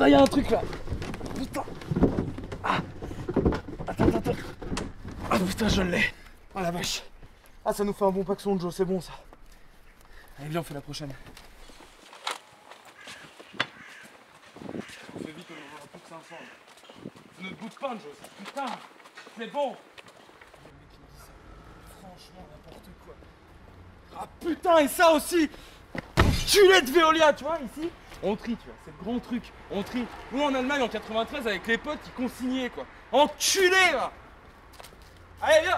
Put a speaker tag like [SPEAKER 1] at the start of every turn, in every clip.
[SPEAKER 1] putain, y'a un truc là. Putain. Ah. Attends. Ah putain, je l'ai. Ah la vache. Ah, ça nous fait un bon paxon de Joe, c'est bon ça. Allez, viens, on fait la prochaine. On fait vite, on en aura plus que 500. Ne te goûte pas, Joe. Putain, c'est bon. Franchement, n'importe quoi. Ah putain, et ça aussi. Enculé de Veolia, tu vois, ici, on trie, tu vois, c'est le grand truc, on trie. Nous, en Allemagne, en 93, avec les potes, ils consignaient, quoi. Enculé, là. Allez, viens.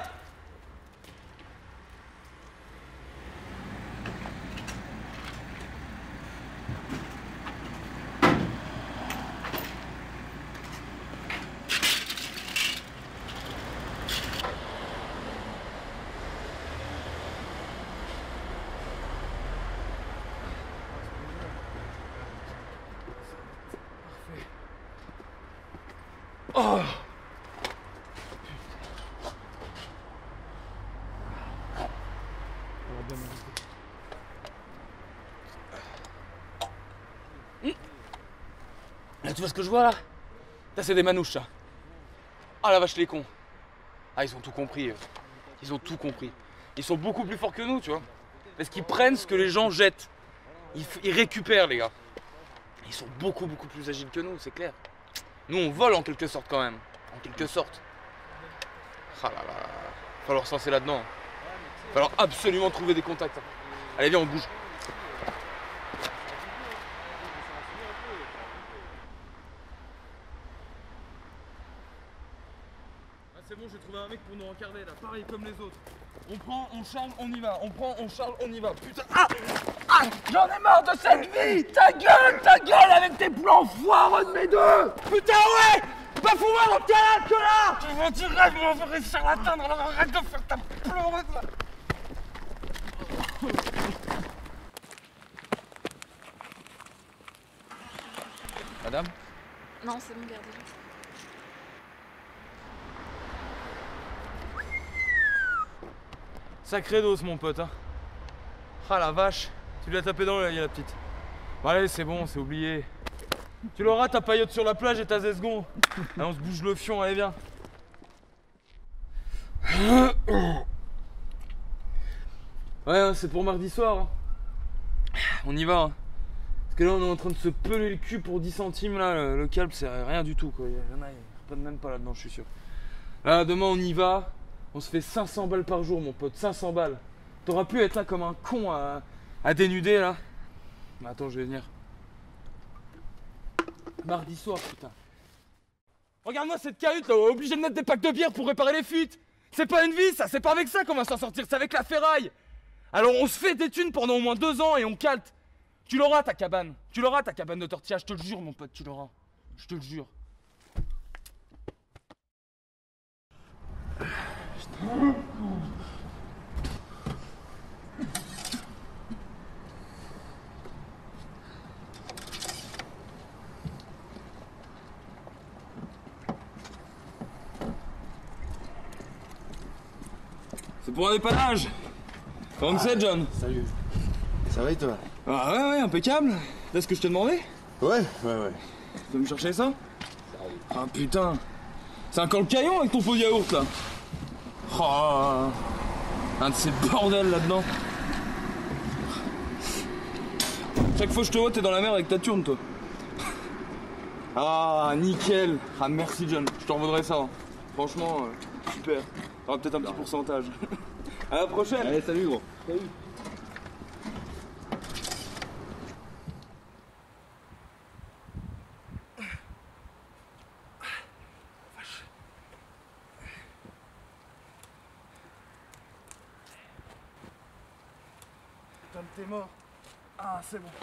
[SPEAKER 1] Oh. Là, tu vois ce que je vois là? Là, c'est des manouches, ça. Ah la vache, les cons. Ah, ils ont tout compris. Ils ont tout compris. Ils sont beaucoup plus forts que nous, tu vois. Parce qu'ils prennent ce que les gens jettent. Ils récupèrent, les gars. Ils sont beaucoup plus agiles que nous, c'est clair. Nous, on vole en quelque sorte quand même. En quelque sorte. Ah là là. Falloir se lancer là-dedans. Falloir absolument trouver des contacts. Allez, viens, on bouge. Ah, c'est bon, j'ai trouvé un mec pour nous rencarder là. Pareil comme les autres. On prend, on charge, on y va. On prend, on charge, on y va. Putain. Ah, j'en ai marre de cette vie. Ta gueule avec tes plans foireux de mes deux. Putain, ouais. Pas foutre dans que là. Tu vas dire, rêve, on va réussir à l'atteindre. Alors arrête de faire ta pleureuse là. Madame?
[SPEAKER 2] Non, c'est bon, gardez-le.
[SPEAKER 1] Sacré dose, mon pote, hein. Ah la vache, tu lui as tapé dans l'œil, la petite. Bon, allez, c'est bon, c'est oublié. Tu l'auras, ta paillote sur la plage et ta zesgon. Allez, on se bouge le fion, allez, viens. Ouais, hein, c'est pour mardi soir. Hein. On y va. Hein. Parce que là, on est en train de se peler le cul pour 10 centimes, là. Le calme, c'est rien du tout, quoi. Il y en a, ils ne même pas là-dedans, je suis sûr. Là, demain, on y va. On se fait 500 balles par jour, mon pote. 500 balles. T'auras pu être là comme un con à dénuder, là. Mais attends, je vais venir. Mardi soir, putain. Regarde-moi cette cahute, là. On est obligé de mettre des packs de bière pour réparer les fuites. C'est pas une vie, ça. C'est pas avec ça qu'on va s'en sortir. C'est avec la ferraille. Alors, on se fait des thunes pendant au moins 2 ans et on calte. Tu l'auras, ta cabane. Tu l'auras, ta cabane de tortilla. Je te le jure, mon pote, tu l'auras. Je te le jure. C'est pour un dépannage. Comment c'est, John?
[SPEAKER 3] Salut. Ça va et toi?
[SPEAKER 1] Ah ouais, impeccable. C'est ce que je te demandais?
[SPEAKER 3] Ouais.
[SPEAKER 1] Tu peux me chercher ça? Ah putain. C'est un caillon avec ton pot de yaourt là. Oh, un de ces bordels là-dedans. Chaque fois que je te vois, t'es dans la mer avec ta tourne, toi. Ah, nickel. Ah, merci, John. Je t'en vaudrais ça. Hein. Franchement, super. T'auras peut-être un petit pourcentage. À la prochaine.
[SPEAKER 3] Allez, salut, gros.
[SPEAKER 1] Salut. Putain, t'es mort. Ah, c'est bon.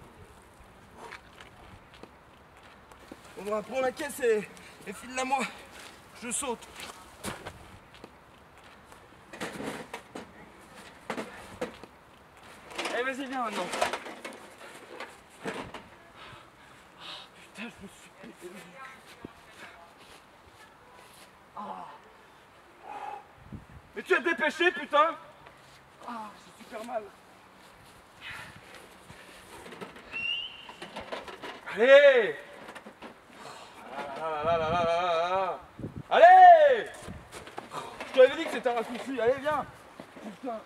[SPEAKER 1] On va prendre la caisse et file-la moi. Je saute. Allez, vas-y, viens maintenant. Putain, je me suis pété. Mais tu as dépêché, putain. Ah, j'ai super mal. Allez. là. Allez! Je t'avais dit que c'était un raccourci, allez viens! Putain!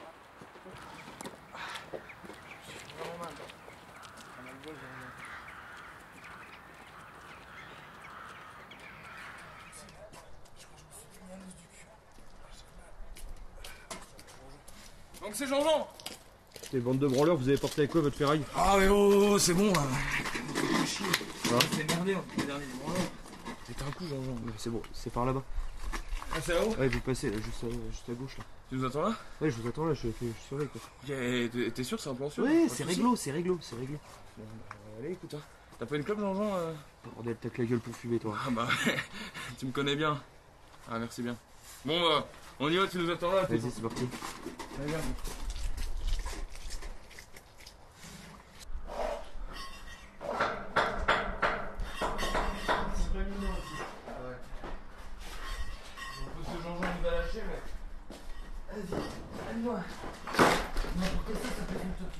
[SPEAKER 1] Donc c'est Jean-Jean!
[SPEAKER 4] Les bandes de branleurs, vous avez porté avec quoi votre ferraille?
[SPEAKER 1] Ah mais oh, c'est bon là! C'est merdé, le dernier branleur.
[SPEAKER 4] C'était un coup, Jean-Jean. C'est bon, c'est par là-bas.
[SPEAKER 1] Ah c'est là-haut?
[SPEAKER 4] Ouais, vous passez là, juste à gauche là.
[SPEAKER 1] Tu nous attends là?
[SPEAKER 4] Ouais, je vous attends là, je surveille quoi.
[SPEAKER 1] T'es sûr que c'est un plan sûr?
[SPEAKER 4] Ouais,
[SPEAKER 1] Pas
[SPEAKER 4] c'est
[SPEAKER 1] de
[SPEAKER 4] réglo, c'est réglo, c'est réglo.
[SPEAKER 1] soucis. Allez écoute, hein. T'as pas une clope Jean-Jean
[SPEAKER 4] Bordel, t'as que la gueule pour fumer toi.
[SPEAKER 1] Ah bah tu me connais bien. Ah merci bien. Bon bah on y va, tu nous attends là.
[SPEAKER 4] Vas-y, c'est parti.
[SPEAKER 1] Allez, viens. Jean-Jean nous a lâché mais... Vas-y, aide-moi. N'importe ça, ça fait une top.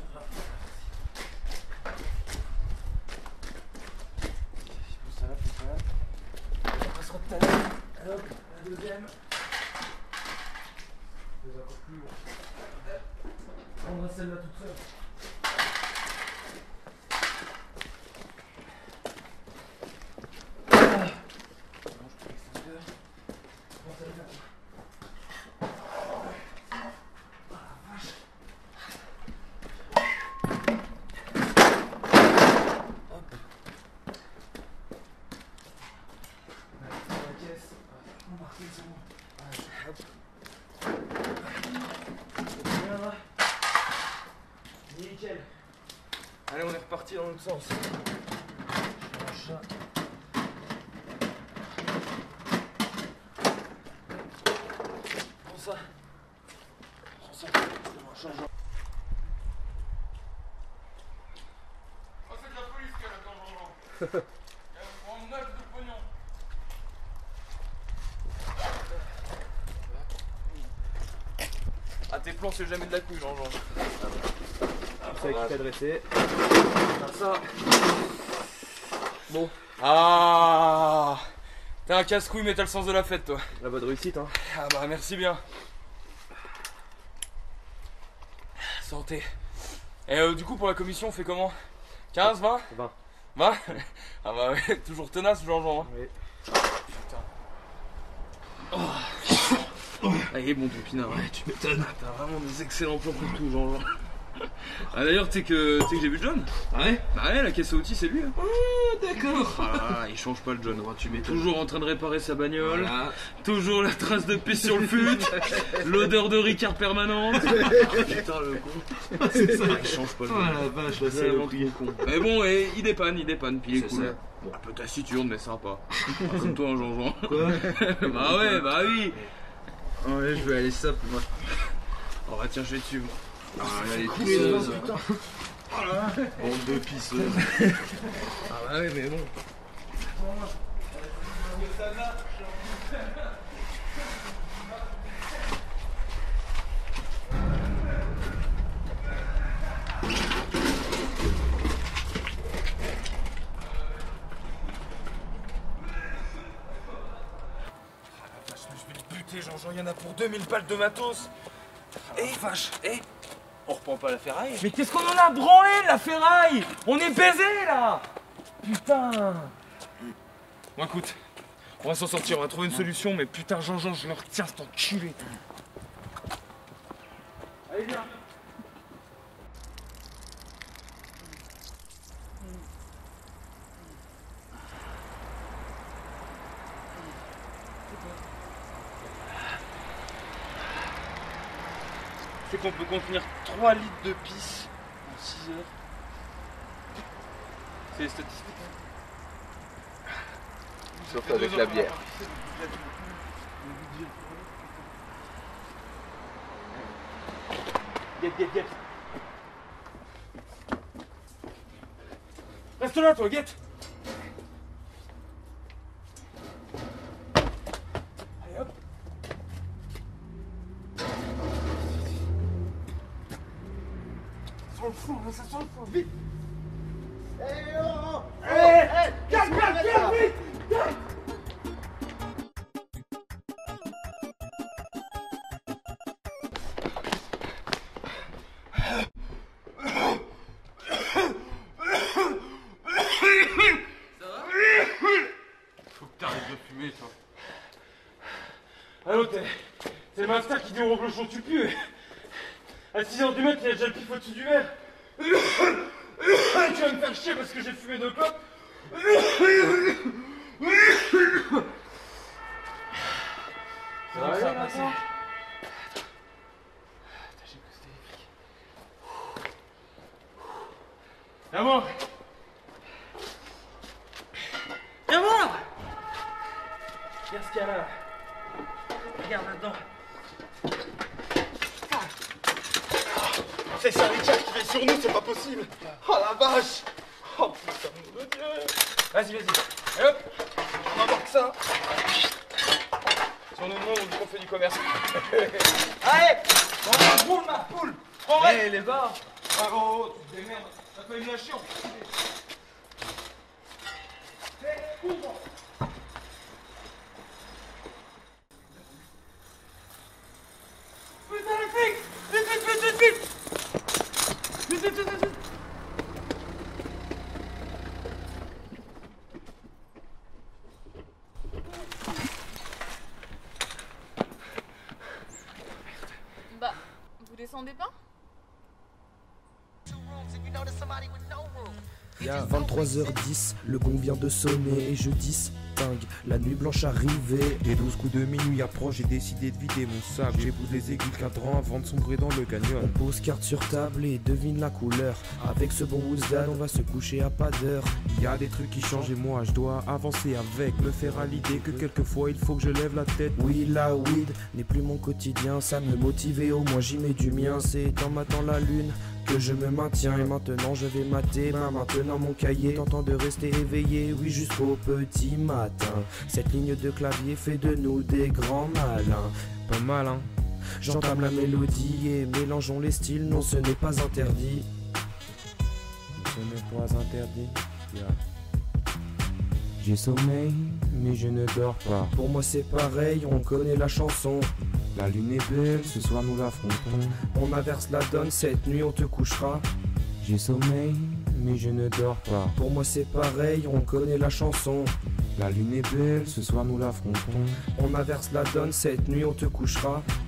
[SPEAKER 1] Pousse ça là. On va se retailler. Hop, la deuxième. C'est encore plus lourd. On va celle-là toute seule. Nickel. Allez, on est reparti dans l'autre sens. Prends ça. Prends ça. Ah, c'est de la police qui est là-dedans, Jean-Jean. Elle prend 9 de pognon. Ah, tes plans, c'est jamais de la couille, Jean-Jean.
[SPEAKER 4] C'est ça qui t'a dressé.
[SPEAKER 1] Ça. Bon. Ah! T'es un casse-couille, mais t'as le sens de la fête, toi.
[SPEAKER 4] La bonne réussite, hein.
[SPEAKER 1] Ah bah, merci bien. Santé. Et du coup, pour la commission, on fait comment? 15, 20?
[SPEAKER 4] 20.
[SPEAKER 1] 20? Ah bah ouais, toujours tenace, Jean-Jean. Hein.
[SPEAKER 4] Oui.
[SPEAKER 1] Putain. Oh. Allez, bon, ton pinard. Ouais, tu m'étonnes. T'as vraiment des excellents plans pour tout, Jean-Jean. Ah d'ailleurs, tu sais que j'ai vu John?
[SPEAKER 4] Ah ouais?
[SPEAKER 1] Bah ouais, la caisse à outils, c'est lui. Hein.
[SPEAKER 4] Ah, d'accord.
[SPEAKER 1] Ah, il change pas le John.
[SPEAKER 4] Tu m'étonnes.
[SPEAKER 1] Toujours en train de réparer sa bagnole.
[SPEAKER 4] Voilà.
[SPEAKER 1] Toujours la trace de pisse sur le fut. L'odeur de Ricard permanente. Ah, putain, le con.
[SPEAKER 4] C'est ça.
[SPEAKER 1] Ah, il change pas le
[SPEAKER 4] Oh
[SPEAKER 1] John.
[SPEAKER 4] la vache, la
[SPEAKER 1] Vraiment
[SPEAKER 4] saloperie.
[SPEAKER 1] trop con. Mais bon, et il dépanne, puis il est
[SPEAKER 4] C'est
[SPEAKER 1] cool.
[SPEAKER 4] ça.
[SPEAKER 1] Bon, un peu taciturne, mais sympa. Pas comme toi, hein, Jean-Jean.
[SPEAKER 4] Quoi?
[SPEAKER 1] Bah ouais, bah oui.
[SPEAKER 4] Ouais, je vais aller ça moi.
[SPEAKER 1] Oh bah tiens, je vais te suivre.
[SPEAKER 4] Ah, là, les
[SPEAKER 1] Cool,
[SPEAKER 4] pisseuses.
[SPEAKER 1] putain.
[SPEAKER 4] Bande de pisseuses.
[SPEAKER 1] Ah bah ouais, mais bon. Jean-Jean, il y en a pour 2000 balles de matos. Eh vache, on reprend pas la ferraille? Mais qu'est-ce qu'on en a branlé de la ferraille? On est baisé là. Putain. Bon écoute, on va s'en sortir, on va trouver une solution, mais putain Jean-Jean, je le retiens cet enculé. Allez viens. C'est qu'on peut contenir 3 litres de pisse en 6 heures. C'est les statistiques. Hein.
[SPEAKER 3] Sauf avec la bière.
[SPEAKER 1] Guette. Reste là, toi, guette. Allez, hop. Sur le fond, là, ça sent le fond, vite.
[SPEAKER 3] Eh oh!
[SPEAKER 1] Allez, vite. C'est le master qui dit au reblochon tu pues. À 6h du mat, il y a déjà le pif au-dessus du verre. Tu vas me faire chier parce que j'ai fumé 2 clopes. C'est bon, ça va passer. J'ai cru que c'était les flics. Viens voir. Viens voir. Regarde ce qu'il y a là. Regarde là-dedans.
[SPEAKER 5] C'est ça, Richard qui est sur nous, c'est pas possible. Oh la vache. Oh putain de Dieu.
[SPEAKER 1] Vas-y, vas-y. Et hop.
[SPEAKER 5] On embarque ça.
[SPEAKER 1] Si on nous demande, on dit qu'on fait du commerce.
[SPEAKER 5] Allez, on roule ma poule. Prends
[SPEAKER 1] Hé, les bars.
[SPEAKER 5] Bravo, tu te démerdes. T'as pas eu la chiant.
[SPEAKER 1] Putain, les flics. Vite, vite, vite, vite, vite. Vite, vite, vite, vite.
[SPEAKER 2] Bah, vous descendez pas?
[SPEAKER 6] Il y a 23h10, le gong vient de sonner et je distingue la nuit blanche arrivée.
[SPEAKER 7] Des 12 coups de minuit approche, j'ai décidé de vider mon sac. J'épouse les aiguilles de cadran avant de sombrer dans le canyon.
[SPEAKER 6] On pose carte sur table et devine la couleur. Avec ce bon Wouzdan, on va se coucher à pas d'heure.
[SPEAKER 7] Il y a des trucs qui changent et moi je dois avancer avec. Me faire à l'idée que quelquefois il faut que je lève la tête.
[SPEAKER 6] Oui, la weed n'est plus mon quotidien, ça me motive et au moins j'y mets du mien. C'est en matant la lune que je me maintiens et maintenant je vais mater maintenant mon cahier, tentant de rester éveillé, oui jusqu'au petit matin. Cette ligne de clavier fait de nous des grands malins.
[SPEAKER 7] Pas mal hein.
[SPEAKER 6] J'entame la mélodie et mélangeons les styles, non ce n'est pas interdit.
[SPEAKER 7] Ce n'est pas interdit. Yeah. J'ai sommeil, mais je ne dors pas.
[SPEAKER 6] Pour moi c'est pareil, on connaît la chanson.
[SPEAKER 7] La lune est belle, ce soir nous l'affrontons.
[SPEAKER 6] On inverse la donne, cette nuit on te couchera.
[SPEAKER 7] J'ai sommeil, mais je ne dors pas.
[SPEAKER 6] Pour moi c'est pareil, on connaît la chanson.
[SPEAKER 7] La lune est belle, ce soir nous l'affrontons.
[SPEAKER 6] On inverse la donne, cette nuit on te couchera.